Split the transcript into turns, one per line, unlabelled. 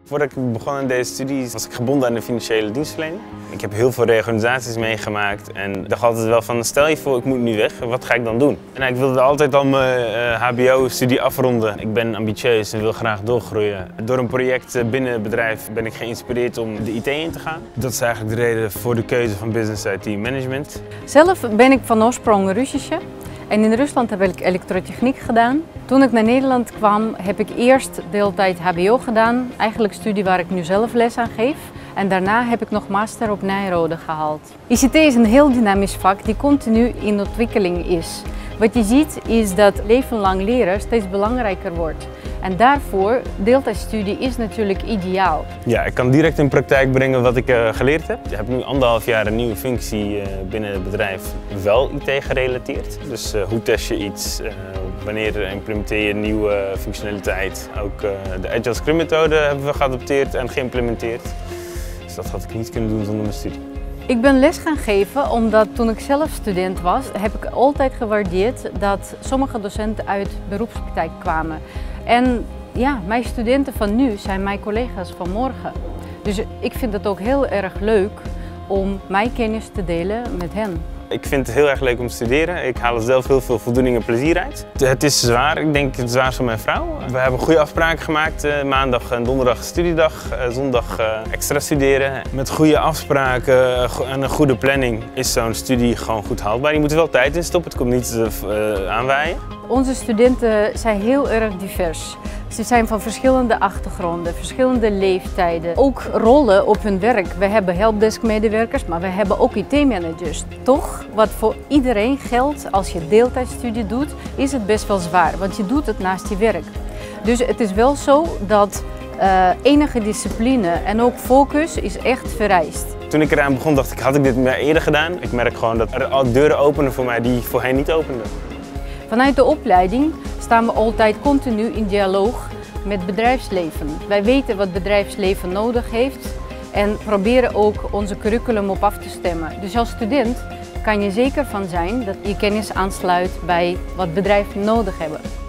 Voordat ik begon aan deze studie was ik gebonden aan de financiële dienstverlening. Ik heb heel veel reorganisaties meegemaakt en ik dacht altijd wel van stel je voor ik moet nu weg, wat ga ik dan doen? En ik wilde altijd al mijn hbo-studie afronden. Ik ben ambitieus en wil graag doorgroeien. Door een project binnen het bedrijf ben ik geïnspireerd om de IT in te gaan. Dat is eigenlijk de reden voor de keuze van Business IT Management.
Zelf ben ik van oorsprong Russische. En in Rusland heb ik elektrotechniek gedaan. Toen ik naar Nederland kwam, heb ik eerst deeltijd hbo gedaan. Eigenlijk studie waar ik nu zelf les aan geef. En daarna heb ik nog master op Nijrode gehaald. ICT is een heel dynamisch vak die continu in ontwikkeling is. Wat je ziet is dat leven lang leren steeds belangrijker wordt. En daarvoor, deeltijdstudie is natuurlijk ideaal.
Ja, ik kan direct in praktijk brengen wat ik geleerd heb. Ik heb nu 1,5 jaar een nieuwe functie binnen het bedrijf, wel IT gerelateerd. Dus hoe test je iets, wanneer implementeer je een nieuwe functionaliteit. Ook de Agile Scrum methode hebben we geadopteerd en geïmplementeerd. Dus dat had ik niet kunnen doen zonder mijn studie.
Ik ben les gaan geven omdat toen ik zelf student was, heb ik altijd gewaardeerd dat sommige docenten uit beroepspraktijk kwamen. En ja, mijn studenten van nu zijn mijn collega's van morgen. Dus ik vind het ook heel erg leuk om mijn kennis te delen met hen.
Ik vind het heel erg leuk om te studeren. Ik haal er zelf heel veel voldoening en plezier uit. Het is zwaar, ik denk het zwaarst voor mijn vrouw. We hebben goede afspraken gemaakt. Maandag en donderdag studiedag, zondag extra studeren. Met goede afspraken en een goede planning is zo'n studie gewoon goed haalbaar. Je moet er wel tijd in stoppen, het komt niet aanwaaien.
Onze studenten zijn heel erg divers. Ze zijn van verschillende achtergronden, verschillende leeftijden. Ook rollen op hun werk. We hebben helpdesk-medewerkers, maar we hebben ook IT-managers. Toch, wat voor iedereen geldt als je deeltijdstudie doet, is het best wel zwaar. Want je doet het naast je werk. Dus het is wel zo dat enige discipline en ook focus is echt vereist.
Toen ik eraan begon dacht ik, had ik dit maar eerder gedaan? Ik merk gewoon dat er al deuren openen voor mij die voorheen niet openden.
Vanuit de opleiding staan we altijd continu in dialoog met bedrijfsleven. Wij weten wat bedrijfsleven nodig heeft en proberen ook onze curriculum op af te stemmen. Dus als student kan je zeker van zijn dat je kennis aansluit bij wat bedrijven nodig hebben.